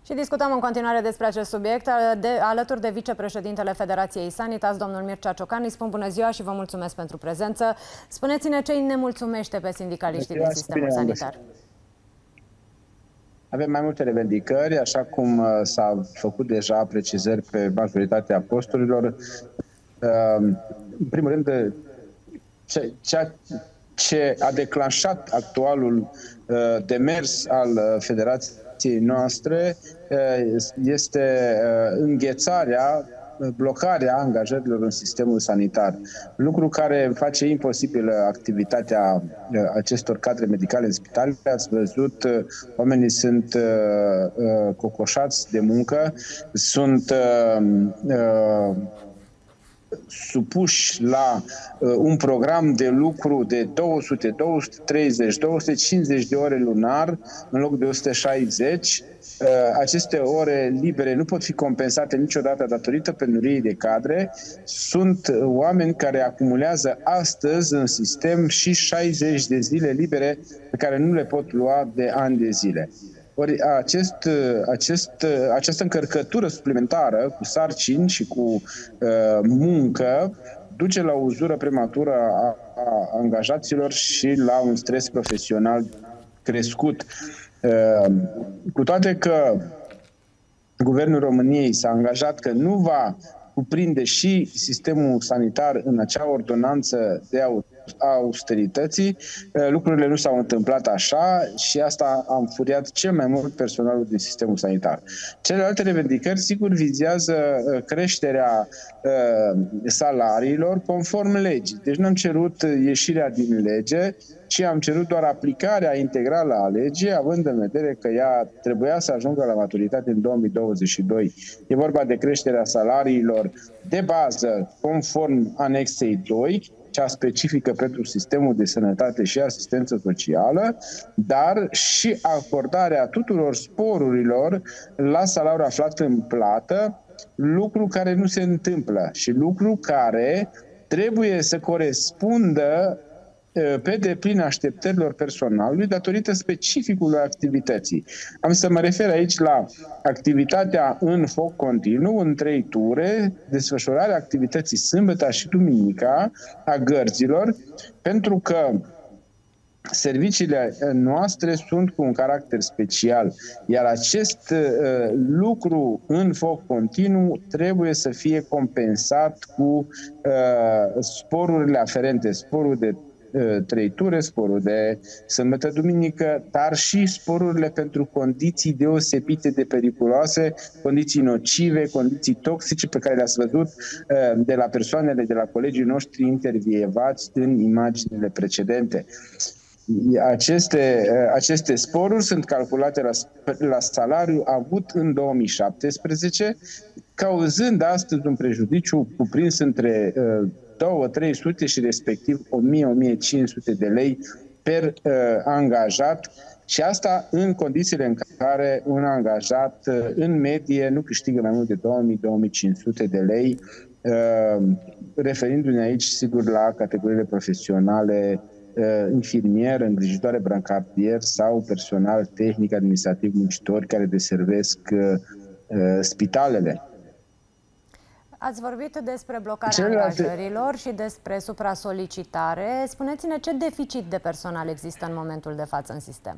Și discutăm în continuare despre acest subiect alături de vicepreședintele Federației Sanitas, domnul Mircea Ciocani. Spun bună ziua și vă mulțumesc pentru prezență. Spuneți-ne ce îi nemulțumește pe sindicaliștii din sistemul sanitar. Avem mai multe revendicări, așa cum s-a făcut deja precizări pe majoritatea posturilor. În primul rând, ceea ce a declanșat actualul demers al Federației noastre este înghețarea, blocarea angajărilor în sistemul sanitar. Lucru care face imposibilă activitatea acestor cadre medicale în spitale. Ați văzut, oamenii sunt cocoșați de muncă, sunt supuși la un program de lucru de 200, 230, 250 de ore lunar în loc de 160. Aceste ore libere nu pot fi compensate niciodată datorită penuriei de cadre. Sunt oameni care acumulează astăzi în sistem și 60 de zile libere pe care nu le pot lua de ani de zile. Ori această încărcătură suplimentară cu sarcini și cu muncă duce la o uzură prematură a angajaților și la un stres profesional crescut. Cu toate că Guvernul României s-a angajat că nu va cuprinde și sistemul sanitar în acea ordonanță de austerității, lucrurile nu s-au întâmplat așa și asta a înfuriat cel mai mult personalul din sistemul sanitar. Celelalte revendicări, sigur, vizează creșterea salariilor conform legii. Deci nu am cerut ieșirea din lege, ci am cerut doar aplicarea integrală a legii, având în vedere că ea trebuia să ajungă la maturitate în 2022. E vorba de creșterea salariilor de bază conform anexei 2, cea specifică pentru sistemul de sănătate și asistență socială, dar și acordarea tuturor sporurilor la salariul aflat în plată, lucru care nu se întâmplă și lucru care trebuie să corespundă pe deplin așteptărilor personalului datorită specificului activității. Am să mă refer aici la activitatea în foc continuu, în 3 ture, desfășurarea activității sâmbătă și duminica a gărzilor, pentru că serviciile noastre sunt cu un caracter special, iar acest lucru în foc continuu trebuie să fie compensat cu sporurile aferente, sporul de 3 ture, sporul de sâmbătă duminică, dar și sporurile pentru condiții deosebite de periculoase, condiții nocive, condiții toxice pe care le-ați văzut de la persoanele, de la colegii noștri intervievați în imaginile precedente. Aceste sporuri sunt calculate la salariul avut în 2017, cauzând astăzi un prejudiciu cuprins între 200-300 și respectiv 1000-1500 de lei per angajat, și asta în condițiile în care un angajat în medie nu câștigă mai mult de 2000-2500 de lei, referindu-ne aici sigur la categoriile profesionale, infirmier, îngrijitoare brancardier sau personal tehnic, administrativ, muncitori care deservesc spitalele. Ați vorbit despre blocarea angajărilor și despre supra-solicitare. Spuneți-ne ce deficit de personal există în momentul de față în sistem?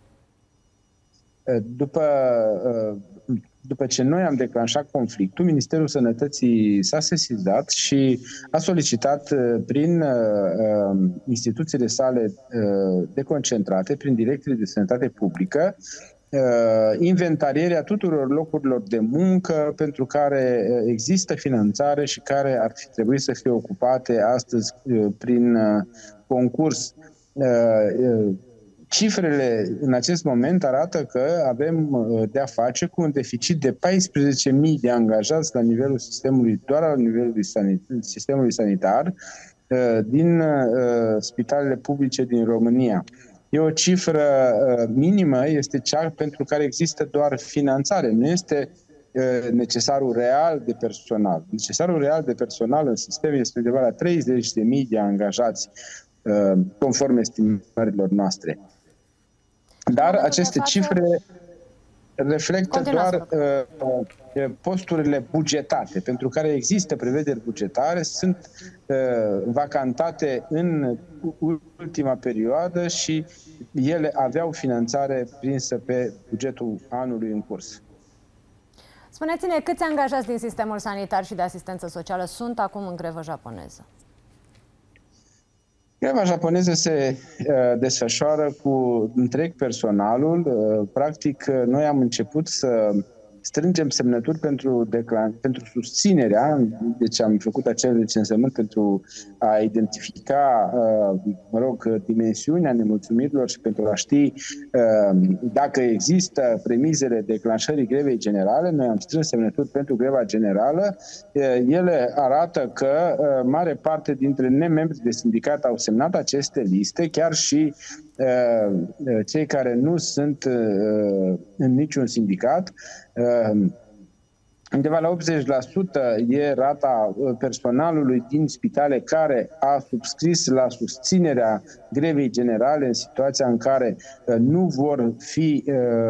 După ce noi am declanșat conflictul, Ministerul Sănătății s-a sesizat și a solicitat prin instituțiile sale deconcentrate, prin direcțiile de sănătate publică, inventarierea tuturor locurilor de muncă pentru care există finanțare și care ar fi trebuit să fie ocupate astăzi prin concurs. Cifrele în acest moment arată că avem de-a face cu un deficit de 14.000 de angajați la nivelul sistemului, doar la nivelul sistemului sanitar, din spitalele publice din România. E o cifră minimă, este cea pentru care există doar finanțare, nu este necesarul real de personal. Necesarul real de personal în sistem este undeva la 30.000 de angajați, conform estimărilor noastre. Dar aceste cifre reflectă doar posturile bugetate, pentru care există prevederi bugetare, sunt vacantate în ultima perioadă și ele aveau finanțare prinsă pe bugetul anului în curs. Spuneți-ne, câți angajați din sistemul sanitar și de asistență socială sunt acum în grevă japoneză? Greva japoneză se desfășoară cu întreg personalul. Practic, noi am început să strângem semnături pentru susținerea, deci am făcut acel recensământ pentru a identifica, dimensiunea nemulțumirilor și pentru a ști dacă există premizele declanșării grevei generale. Noi am strâns semnături pentru greva generală. Ele arată că mare parte dintre nemembri de sindicat au semnat aceste liste, chiar și cei care nu sunt în niciun sindicat. Undeva la 80% e rata personalului din spitale care a subscris la susținerea grevei generale în situația în care nu vor fi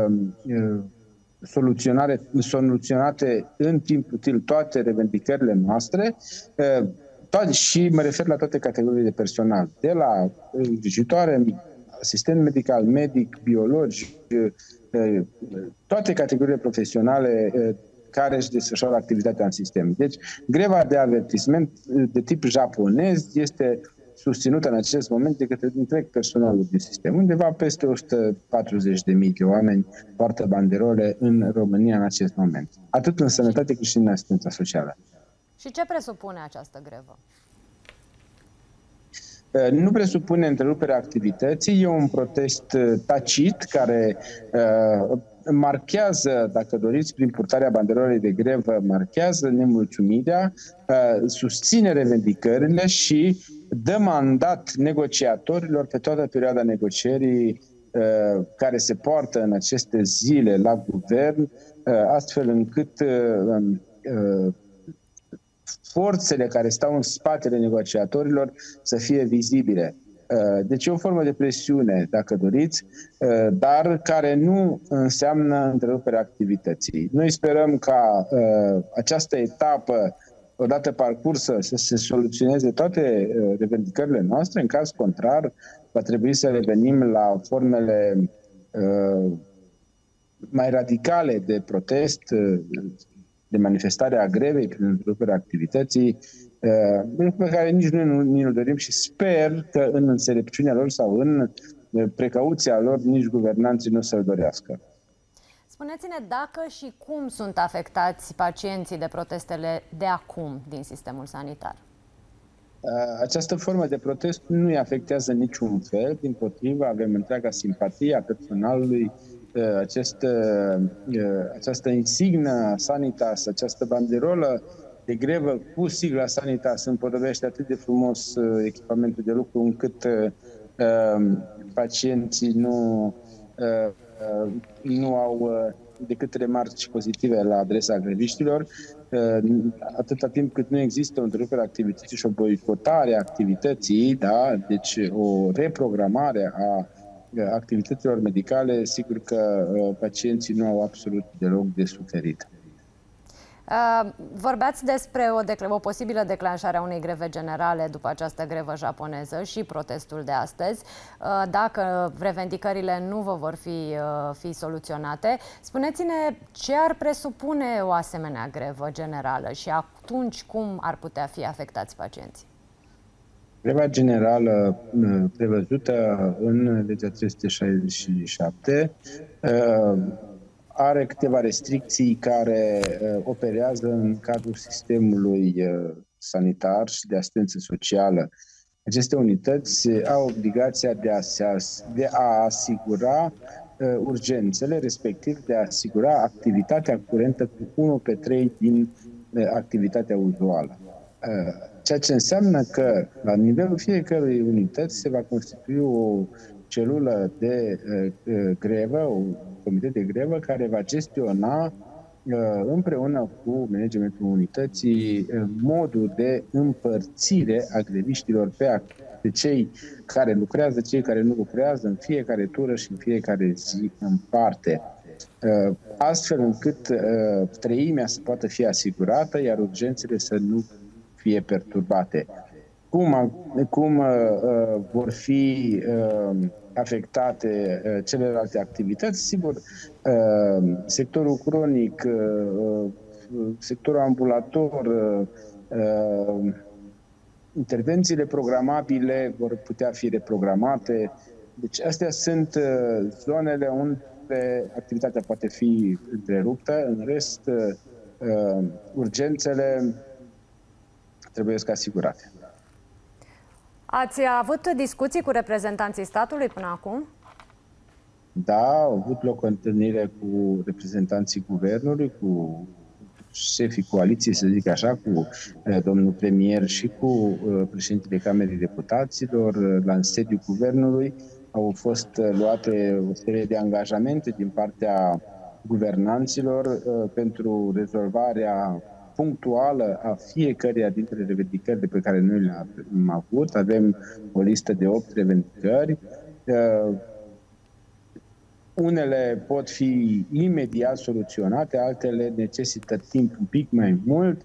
soluționate în timp util toate revendicările noastre, și mă refer la toate categoriile de personal, de la îngrijitoare, asistent medical, medic, biologi, toate categoriile profesionale care își desfășoară activitatea în sistem. Deci, greva de avertisment de tip japonez este susținută în acest moment de către întreg personalul din sistem. Undeva peste 140.000 de oameni poartă banderole în România în acest moment. Atât în sănătate cât și în asistența socială. Și ce presupune această grevă? Nu presupune întreruperea activității, e un protest tacit care marchează, dacă doriți, prin purtarea banderolei de grevă, marchează nemulțumirea, susține revendicările și dă mandat negociatorilor pe toată perioada negocierii care se poartă în aceste zile la guvern, astfel încât forțele care stau în spatele negociatorilor să fie vizibile. Deci e o formă de presiune, dacă doriți, dar care nu înseamnă întreruperea activității. Noi sperăm ca această etapă, odată parcursă, să se soluționeze toate revendicările noastre. În caz contrar, va trebui să revenim la formele mai radicale de protest, de manifestare a grevei prin întreruperea activității, lucru pe care nici noi nu dorim și sper că în înțelepciunea lor sau în precauția lor nici guvernanții nu să-l dorească. Spuneți-ne dacă și cum sunt afectați pacienții de protestele de acum din sistemul sanitar. Această formă de protest nu îi afectează niciun fel, dimpotrivă avem întreaga simpatie a personalului. Această insignă Sanitas, această banderolă de grevă cu sigla Sanitas împodobește atât de frumos echipamentul de lucru încât pacienții nu au decât remarci pozitive la adresa greviștilor, atâta timp cât nu există o întrerupere a activității și o boicotare a activității, da? Deci o reprogramare a activităților medicale, sigur că pacienții nu au absolut deloc de suferit. Vorbeați despre o posibilă declanșare a unei greve generale după această grevă japoneză și protestul de astăzi. Dacă revendicările nu vă vor fi soluționate, spuneți-ne ce ar presupune o asemenea grevă generală și atunci cum ar putea fi afectați pacienții? Greva generală prevăzută în legea 367 are câteva restricții care operează în cadrul sistemului sanitar și de asistență socială. Aceste unități au obligația de a asigura urgențele, respectiv de a asigura activitatea curentă cu 1 pe 3 din activitatea uzuală. Ceea ce înseamnă că la nivelul fiecărui unități se va constitui o celulă de grevă, un comitet de grevă care va gestiona împreună cu managementul unității modul de împărțire a greviștilor pe cei care lucrează, cei care nu lucrează în fiecare tură și în fiecare zi în parte. astfel încât treimea să poată fi asigurată, iar urgențele să nu fie perturbate. Cum vor fi afectate celelalte activități? Sigur, sectorul cronic, sectorul ambulator, intervențiile programabile vor putea fi reprogramate. Deci astea sunt zonele unde activitatea poate fi întreruptă. În rest, urgențele trebuie să asigurate. Ați avut discuții cu reprezentanții statului până acum? Da, au avut loc o întâlnire cu reprezentanții guvernului, cu șefii coaliției, să zic așa, cu domnul premier și cu președintele Camerei Deputaților. La sediul guvernului au fost luate o serie de angajamente din partea guvernanților pentru rezolvarea punctuală a fiecăreia dintre revendicările pe care noi le-am avut. Avem o listă de 8 revendicări. Unele pot fi imediat soluționate, altele necesită timp un pic mai mult.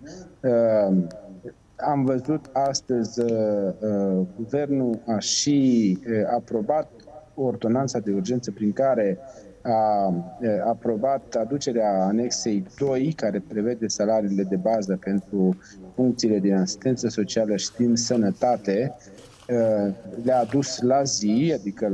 Am văzut astăzi, guvernul a și aprobat ordonanța de urgență prin care a aprobat aducerea anexei 2, care prevede salariile de bază pentru funcțiile din asistență socială și din sănătate. Le-a adus la zi, adică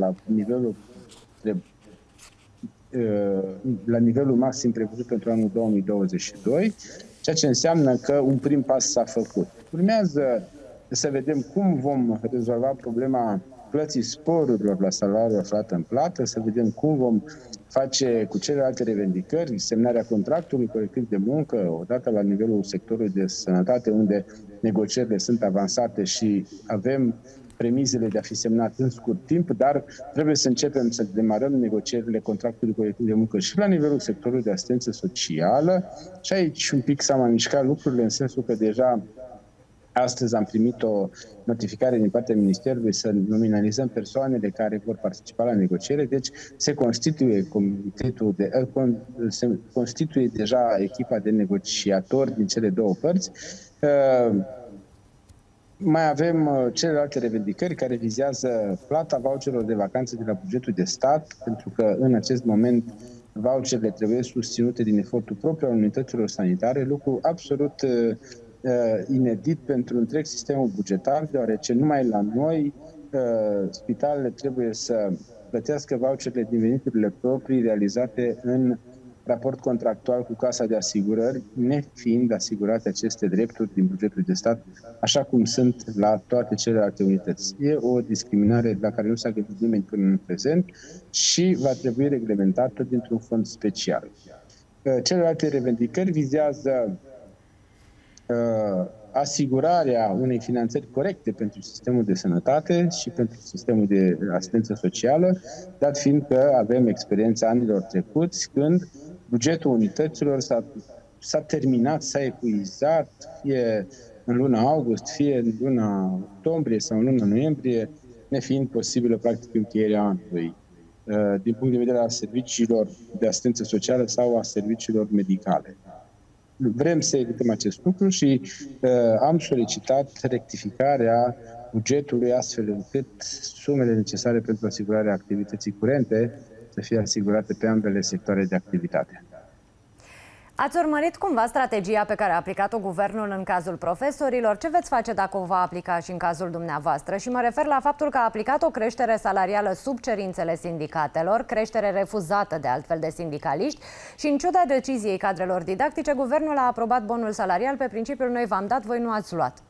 la nivelul maxim prevăzut pentru anul 2022, ceea ce înseamnă că un prim pas s-a făcut. Urmează să vedem cum vom rezolva problema plății sporurilor la salariul aflat în plată, să vedem cum vom face cu celelalte revendicări, semnarea contractului colectiv de muncă, odată la nivelul sectorului de sănătate, unde negocierile sunt avansate și avem premizele de a fi semnat în scurt timp, dar trebuie să începem să demarăm negocierile contractului colectiv de muncă și la nivelul sectorului de asistență socială. Și aici un pic s-au mai mișcat lucrurile, în sensul că deja astăzi am primit o notificare din partea Ministerului să nominalizăm persoanele care vor participa la negociere, deci se constituie deja echipa de negociatori din cele două părți. Mai avem celelalte revendicări care vizează plata voucherelor de vacanță de la bugetul de stat, pentru că în acest moment voucherele trebuie susținute din efortul propriu al unităților sanitare, lucru absolut inedit pentru întreg sistemul bugetar, deoarece numai la noi spitalele trebuie să plătească voucherele din veniturile proprii realizate în raport contractual cu Casa de Asigurări, nefiind asigurate aceste drepturi din bugetul de stat, așa cum sunt la toate celelalte unități. E o discriminare la care nu s-a gândit nimeni până în prezent și va trebui reglementată dintr-un fond special. Celelalte revendicări vizează asigurarea unei finanțări corecte pentru sistemul de sănătate și pentru sistemul de asistență socială, dat fiind că avem experiența anilor trecuți când bugetul unităților s-a terminat, s-a epuizat, fie în luna august, fie în luna octombrie sau în luna noiembrie, nefiind posibilă practic încheierea anului, din punct de vedere al serviciilor de asistență socială sau a serviciilor medicale. Vrem să evităm acest lucru și am solicitat rectificarea bugetului astfel încât sumele necesare pentru asigurarea activității curente să fie asigurate pe ambele sectoare de activitate. Ați urmărit cumva strategia pe care a aplicat-o guvernul în cazul profesorilor? Ce veți face dacă o va aplica și în cazul dumneavoastră? Și mă refer la faptul că a aplicat o creștere salarială sub cerințele sindicatelor, creștere refuzată de altfel de sindicaliști și în ciuda deciziei cadrelor didactice, guvernul a aprobat bonul salarial pe principiul noi v-am dat, voi nu ați luat.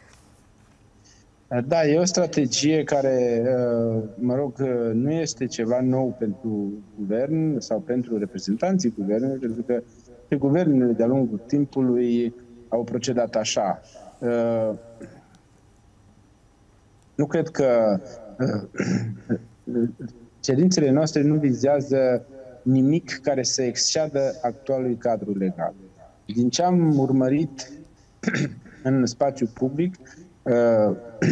Da, e o strategie care, mă rog, nu este ceva nou pentru guvern sau pentru reprezentanții guvernului, pentru că guvernele de-a lungul timpului au procedat așa. Nu cred că cerințele noastre nu vizează nimic care să exceadă actualul cadru legal. Din ce am urmărit în spațiu public,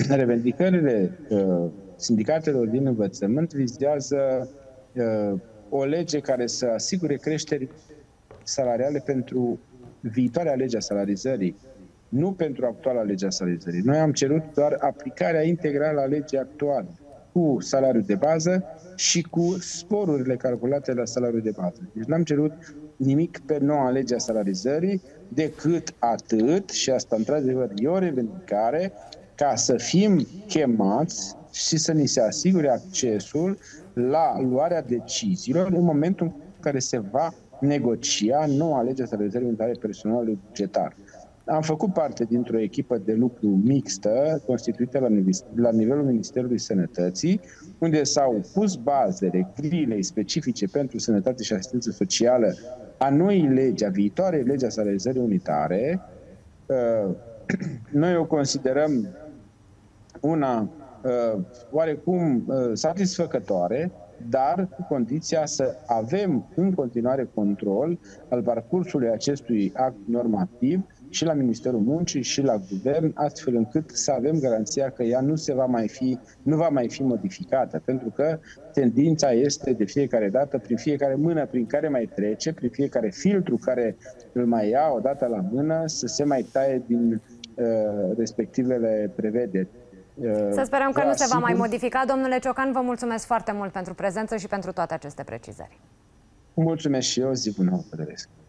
revendicările sindicatelor din învățământ vizează o lege care să asigure creșteri salariale pentru viitoarea lege a salarizării, nu pentru actuala lege a salarizării. Noi am cerut doar aplicarea integrală a legii actuale, cu salariul de bază și cu sporurile calculate la salariul de bază. Deci n-am cerut nimic pe noua lege a salarizării, decât atât, și asta într-adevăr e o revendicare, ca să fim chemați și să ni se asigure accesul la luarea deciziilor în momentul în care se va negocia noua lege a salarizării unitare personalului bugetar. Am făcut parte dintr-o echipă de lucru mixtă constituită la nivelul Ministerului Sănătății, unde s-au pus bazele grilei specifice pentru sănătate și asistență socială a noii legi, a viitoarei legi a salarizării unitare. Noi o considerăm una oarecum satisfăcătoare, dar cu condiția să avem în continuare control al parcursului acestui act normativ și la Ministerul Muncii și la Guvern, astfel încât să avem garanția că ea nu va mai fi modificată, pentru că tendința este de fiecare dată, prin fiecare mână prin care mai trece, prin fiecare filtru care îl mai ia odată la mână, să se mai taie din respectivele prevederi. Să sperăm că nu se va mai modifica. Domnule Ciocan, vă mulțumesc foarte mult pentru prezență și pentru toate aceste precizări. Mulțumesc și eu, zi bună, vă doresc.